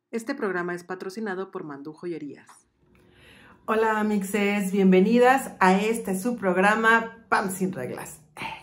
Este programa es patrocinado por Mandú Joyerías. Hola mixes, bienvenidas a este su programa Pam Sin Reglas.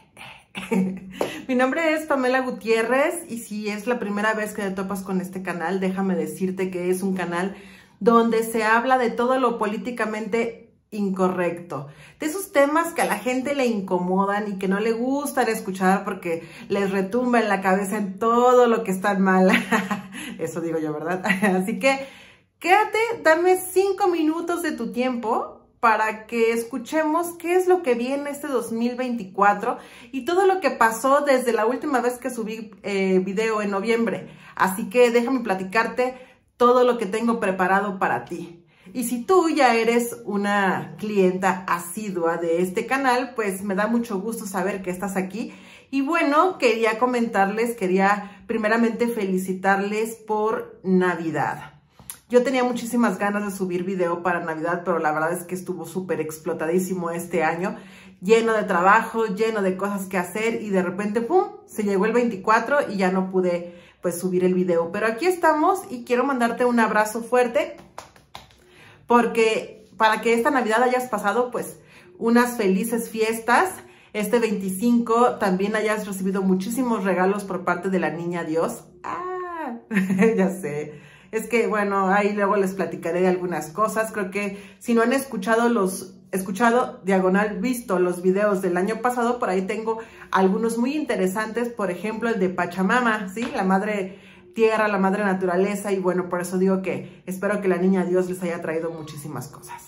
Mi nombre es Pamela Gutiérrez y si es la primera vez que te topas con este canal, déjame decirte que es un canal donde se habla de todo lo políticamente incorrecto, de esos temas que a la gente le incomodan y que no le gustan escuchar porque les retumba en la cabeza en todo lo que está mal. Eso digo yo, ¿verdad? Así que quédate, dame 5 minutos de tu tiempo para que escuchemos qué es lo que viene este 2024 y todo lo que pasó desde la última vez que subí video en noviembre. Así que déjame platicarte todo lo que tengo preparado para ti. Y si tú ya eres una clienta asidua de este canal, pues me da mucho gusto saber que estás aquí. Y bueno, quería comentarles, quería primeramente felicitarles por Navidad. Yo tenía muchísimas ganas de subir video para Navidad, pero la verdad es que estuvo súper explotadísimo este año, lleno de trabajo, lleno de cosas que hacer y de repente, ¡pum!, se llegó el 24 y ya no pude pues subir el video. Pero aquí estamos y quiero mandarte un abrazo fuerte porque para que esta Navidad hayas pasado pues unas felices fiestas. Este 25 también hayas recibido muchísimos regalos por parte de la Niña Dios. ¡Ah! Ya sé. Es que, bueno, ahí luego les platicaré de algunas cosas. Creo que si no han visto los videos del año pasado, por ahí tengo algunos muy interesantes. Por ejemplo, el de Pachamama, ¿sí? La Madre Tierra, la Madre Naturaleza. Y bueno, por eso digo que espero que la Niña Dios les haya traído muchísimas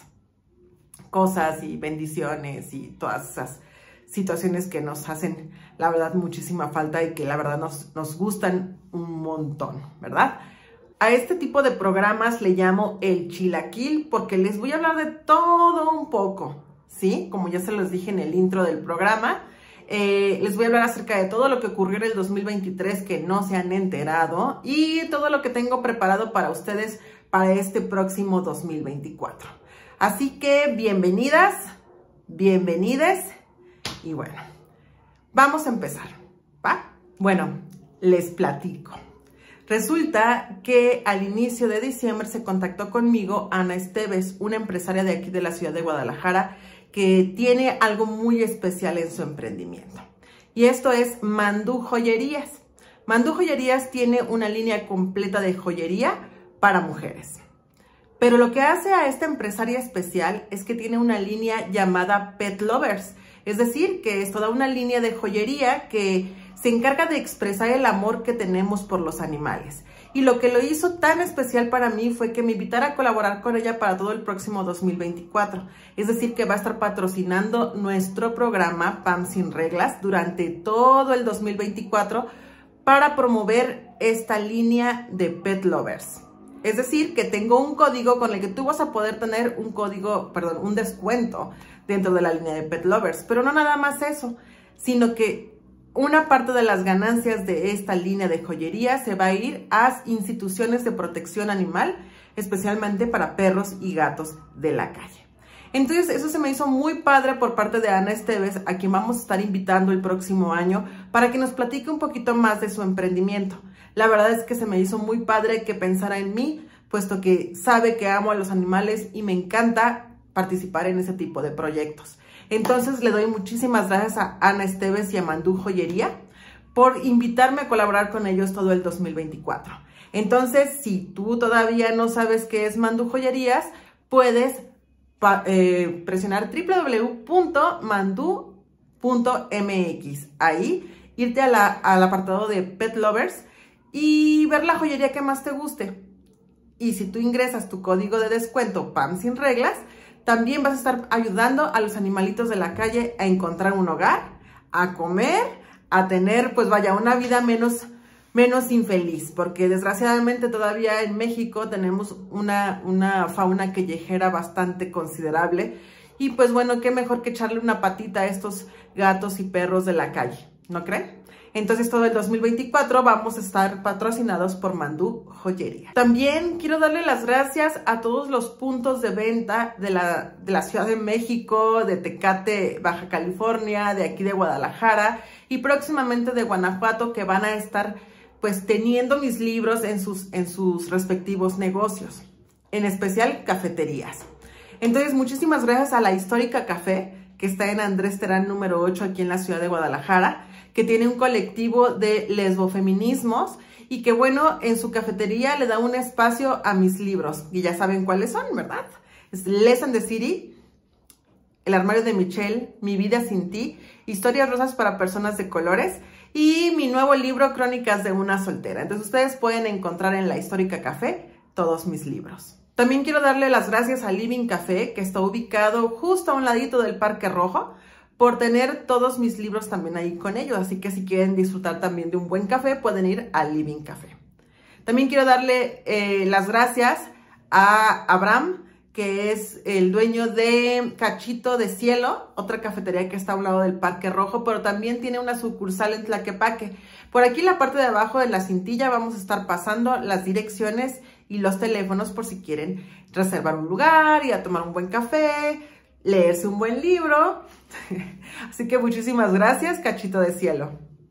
cosas y bendiciones y todas esas situaciones que nos hacen, la verdad, muchísima falta y que la verdad nos gustan un montón, ¿verdad? A este tipo de programas le llamo el chilaquil porque les voy a hablar de todo un poco, ¿sí? Como ya se los dije en el intro del programa, les voy a hablar acerca de todo lo que ocurrió en el 2023 que no se han enterado y todo lo que tengo preparado para ustedes para este próximo 2024. Así que bienvenidas, bienvenides. Y bueno, vamos a empezar, ¿va? Bueno, les platico. Resulta que al inicio de diciembre se contactó conmigo Ana Esteves, una empresaria de aquí de la ciudad de Guadalajara, que tiene algo muy especial en su emprendimiento. Y esto es Mandú Joyerías. Mandú Joyerías tiene una línea completa de joyería para mujeres. Pero lo que hace a esta empresaria especial es que tiene una línea llamada Pet Lovers. Es decir, que es toda una línea de joyería que se encarga de expresar el amor que tenemos por los animales. Y lo que lo hizo tan especial para mí fue que me invitara a colaborar con ella para todo el próximo 2024. Es decir, que va a estar patrocinando nuestro programa Pam Sin Reglas durante todo el 2024 para promover esta línea de Pet Lovers. Es decir, que tengo un código con el que tú vas a poder tener un descuento dentro de la línea de Pet Lovers. Pero no nada más eso, sino que una parte de las ganancias de esta línea de joyería se va a ir a instituciones de protección animal, especialmente para perros y gatos de la calle. Entonces, eso se me hizo muy padre por parte de Ana Esteves, a quien vamos a estar invitando el próximo año para que nos platique un poquito más de su emprendimiento. La verdad es que se me hizo muy padre que pensara en mí, puesto que sabe que amo a los animales y me encanta participar en ese tipo de proyectos. Entonces, le doy muchísimas gracias a Ana Esteves y a Mandú Joyería por invitarme a colaborar con ellos todo el 2024. Entonces, si tú todavía no sabes qué es Mandú Joyerías, puedes presionar www.mandu.mx. Ahí, irte al apartado de Pet Lovers y ver la joyería que más te guste. Y si tú ingresas tu código de descuento Pam Sin Reglas, también vas a estar ayudando a los animalitos de la calle a encontrar un hogar, a comer, a tener, pues vaya, una vida menos infeliz, porque desgraciadamente todavía en México tenemos una fauna callejera bastante considerable y pues bueno, qué mejor que echarle una patita a estos gatos y perros de la calle, ¿no creen? Entonces todo el 2024 vamos a estar patrocinados por Mandú Joyería. También quiero darle las gracias a todos los puntos de venta de la Ciudad de México, de Tecate, Baja California, de aquí de Guadalajara y próximamente de Guanajuato, que van a estar pues teniendo mis libros en sus respectivos negocios, en especial cafeterías. Entonces, muchísimas gracias a La Histórica Café, que está en Andrés Terán número 8 aquí en la ciudad de Guadalajara, que tiene un colectivo de lesbofeminismos y que, bueno, en su cafetería le da un espacio a mis libros, y ya saben cuáles son, ¿verdad? Es Les and the City, El armario de Michelle, Mi vida sin ti, Historias rosas para personas de colores y mi nuevo libro, Crónicas de una soltera. Entonces ustedes pueden encontrar en La Histórica Café todos mis libros. También quiero darle las gracias a Living Café, que está ubicado justo a un ladito del Parque Rojo, por tener todos mis libros también ahí con ellos. Así que si quieren disfrutar también de un buen café, pueden ir a Living Café. También quiero darle las gracias a Abraham, que es el dueño de Cachito de Cielo, otra cafetería que está a un lado del Parque Rojo, pero también tiene una sucursal en Tlaquepaque. Por aquí en la parte de abajo de la cintilla vamos a estar pasando las direcciones y los teléfonos por si quieren reservar un lugar, ir a tomar un buen café, leerse un buen libro. Así que muchísimas gracias, Cachito de Cielo.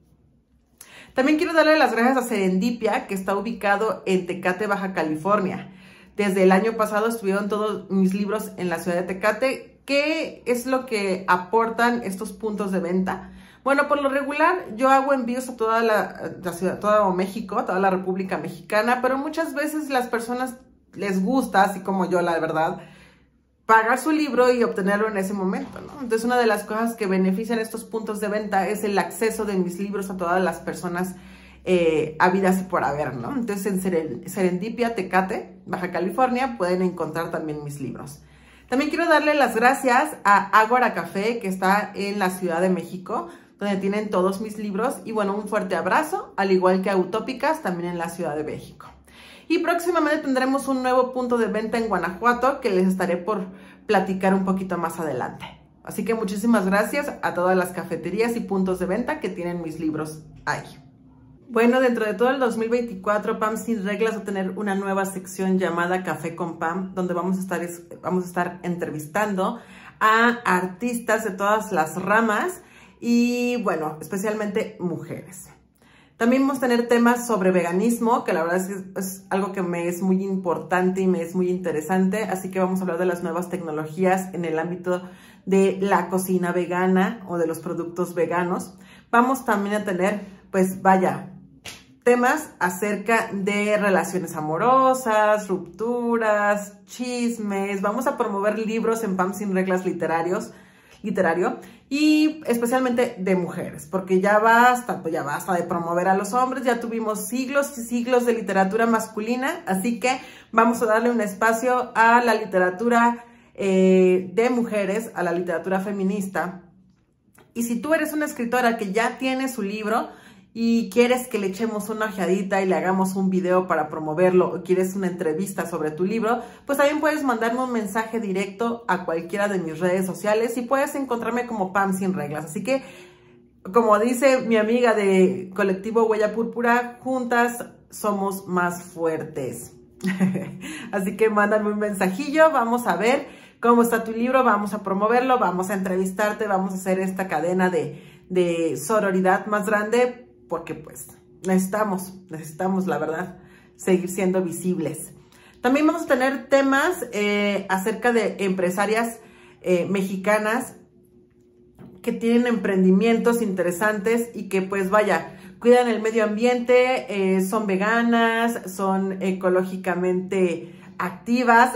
También quiero darle las gracias a Serendipia, que está ubicado en Tecate, Baja California. Desde el año pasado estuvieron todos mis libros en la ciudad de Tecate. ¿Qué es lo que aportan estos puntos de venta? Bueno, por lo regular yo hago envíos a toda la ciudad, todo México, toda la República Mexicana, pero muchas veces las personas les gusta, así como yo, la verdad, pagar su libro y obtenerlo en ese momento, ¿no? Entonces, una de las cosas que benefician estos puntos de venta es el acceso de mis libros a todas las personas habidas y por haber, ¿no? Entonces, en Serendipia, Tecate, Baja California, pueden encontrar también mis libros. También quiero darle las gracias a Ágora Café, que está en la Ciudad de México, donde tienen todos mis libros. Y bueno, un fuerte abrazo, al igual que a Utópicas, también en la Ciudad de México. Y próximamente tendremos un nuevo punto de venta en Guanajuato, que les estaré por platicar un poquito más adelante. Así que muchísimas gracias a todas las cafeterías y puntos de venta que tienen mis libros ahí. Bueno, dentro de todo el 2024, Pam Sin Reglas va a tener una nueva sección llamada Café con Pam, donde vamos a estar entrevistando a artistas de todas las ramas y, bueno, especialmente mujeres. También vamos a tener temas sobre veganismo, que la verdad es algo que me es muy importante y me es muy interesante, así que vamos a hablar de las nuevas tecnologías en el ámbito de la cocina vegana o de los productos veganos. Vamos también a tener, pues vaya, temas acerca de relaciones amorosas, rupturas, chismes. Vamos a promover libros en Pam Sin Reglas literario y especialmente de mujeres, porque ya basta de promover a los hombres. Ya tuvimos siglos y siglos de literatura masculina, así que vamos a darle un espacio a la literatura de mujeres, a la literatura feminista. Y si tú eres una escritora que ya tiene su libro y quieres que le echemos una ojeadita y le hagamos un video para promoverlo, o quieres una entrevista sobre tu libro, pues también puedes mandarme un mensaje directo a cualquiera de mis redes sociales y puedes encontrarme como Pam Sin Reglas. Así que, como dice mi amiga de Colectivo Huella Púrpura, juntas somos más fuertes. Así que mándame un mensajillo, vamos a ver cómo está tu libro, vamos a promoverlo, vamos a entrevistarte, vamos a hacer esta cadena de sororidad más grande, porque pues necesitamos, la verdad, seguir siendo visibles. También vamos a tener temas acerca de empresarias mexicanas que tienen emprendimientos interesantes y que pues vaya, cuidan el medio ambiente, son veganas, son ecológicamente activas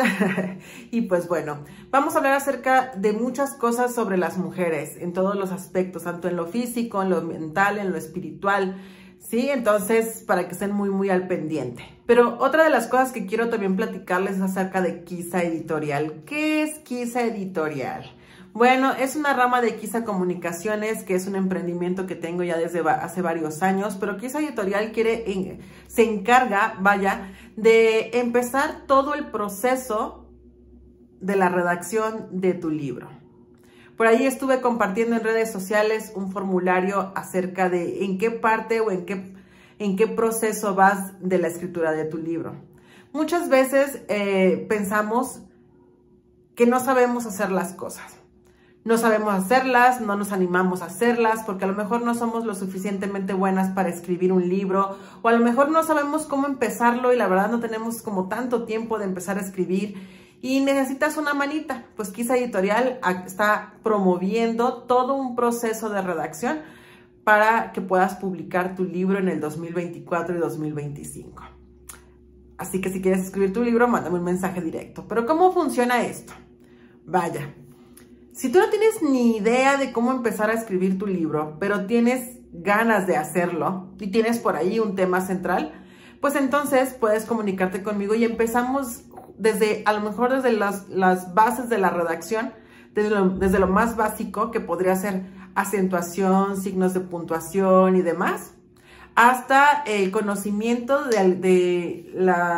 y pues bueno, vamos a hablar acerca de muchas cosas sobre las mujeres en todos los aspectos, tanto en lo físico, en lo mental, en lo espiritual, ¿sí? Entonces, para que estén muy al pendiente. Pero otra de las cosas que quiero también platicarles es acerca de Quizá Editorial. ¿Qué es Quizá Editorial? Bueno, es una rama de Quizá Comunicaciones, que es un emprendimiento que tengo ya desde hace varios años, pero Quizá Editorial se encarga, vaya, de empezar todo el proceso de la redacción de tu libro. Por ahí estuve compartiendo en redes sociales un formulario acerca de en qué parte o en qué proceso vas de la escritura de tu libro. Muchas veces pensamos que no sabemos hacer las cosas. no sabemos hacerlas, no nos animamos a hacerlas, porque a lo mejor no somos lo suficientemente buenas para escribir un libro, o a lo mejor no sabemos cómo empezarlo y la verdad no tenemos como tanto tiempo de empezar a escribir y necesitas una manita. Pues Quizá Editorial está promoviendo todo un proceso de redacción para que puedas publicar tu libro en el 2024 y 2025. Así que si quieres escribir tu libro, mándame un mensaje directo. Pero ¿cómo funciona esto? Vaya, si tú no tienes ni idea de cómo empezar a escribir tu libro, pero tienes ganas de hacerlo y tienes por ahí un tema central, pues entonces puedes comunicarte conmigo y empezamos a lo mejor desde las bases de la redacción, desde lo más básico, que podría ser acentuación, signos de puntuación y demás, hasta el conocimiento de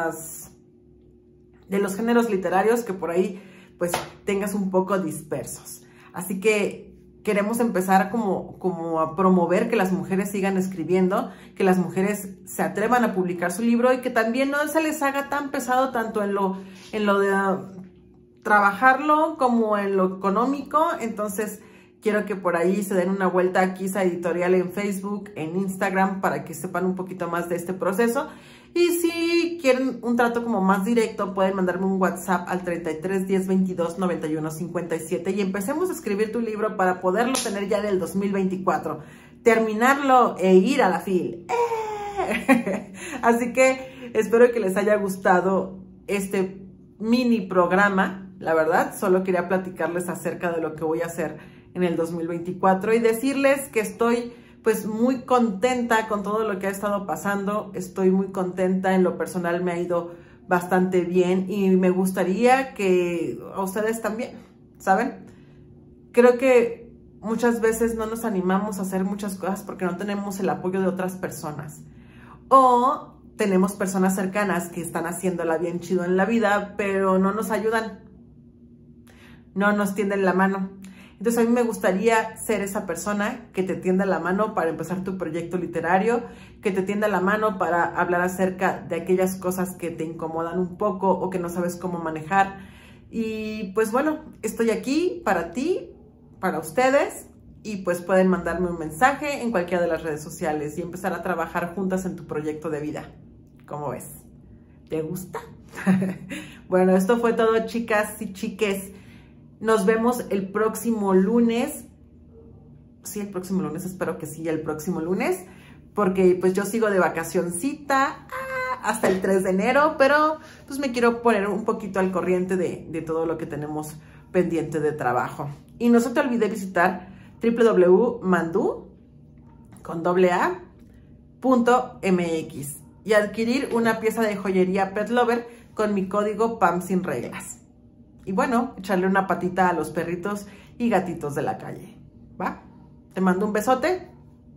los géneros literarios que por ahí pues tengas un poco dispersos. Así que queremos empezar como a promover que las mujeres sigan escribiendo, que las mujeres se atrevan a publicar su libro y que también no se les haga tan pesado tanto en lo de trabajarlo como en lo económico. Entonces quiero que por ahí se den una vuelta a Quizá Editorial en Facebook, en Instagram, para que sepan un poquito más de este proceso. Y si quieren un trato como más directo, pueden mandarme un WhatsApp al 33 10 22 91 57 y empecemos a escribir tu libro para poderlo tener ya en el 2024, terminarlo e ir a la FIL. Así que espero que les haya gustado este mini programa. La verdad, solo quería platicarles acerca de lo que voy a hacer en el 2024 y decirles que estoy pues muy contenta con todo lo que ha estado pasando. Estoy muy contenta, en lo personal me ha ido bastante bien y me gustaría que a ustedes también, ¿saben? Creo que muchas veces no nos animamos a hacer muchas cosas porque no tenemos el apoyo de otras personas, o tenemos personas cercanas que están haciéndola bien chido en la vida, pero no nos ayudan, no nos tienden la mano. Entonces a mí me gustaría ser esa persona que te tienda la mano para empezar tu proyecto literario, que te tienda la mano para hablar acerca de aquellas cosas que te incomodan un poco o que no sabes cómo manejar. Y pues bueno, estoy aquí para ti, para ustedes, y pues pueden mandarme un mensaje en cualquiera de las redes sociales y empezar a trabajar juntas en tu proyecto de vida. ¿Cómo ves? ¿Te gusta? Bueno, esto fue todo, chicas y chiques. Nos vemos el próximo lunes. Sí, el próximo lunes, espero que sí, el próximo lunes, porque pues yo sigo de vacacioncita hasta el 3 de enero, pero pues me quiero poner un poquito al corriente de todo lo que tenemos pendiente de trabajo. Y no se te olvide visitar www.mandu.mx y adquirir una pieza de joyería Pet Lover con mi código PAM sin reglas. Y bueno, echarle una patita a los perritos y gatitos de la calle, ¿va? Te mando un besote.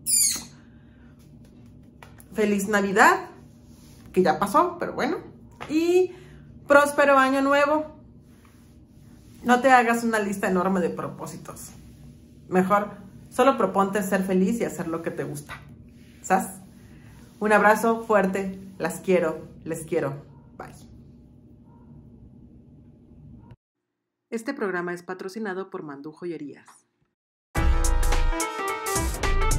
Feliz Navidad, que ya pasó, pero bueno. Y próspero año nuevo. No te hagas una lista enorme de propósitos. Mejor, solo proponte ser feliz y hacer lo que te gusta. ¿Sabes? Un abrazo fuerte. Las quiero, les quiero. Bye. Este programa es patrocinado por Mandú Joyerías.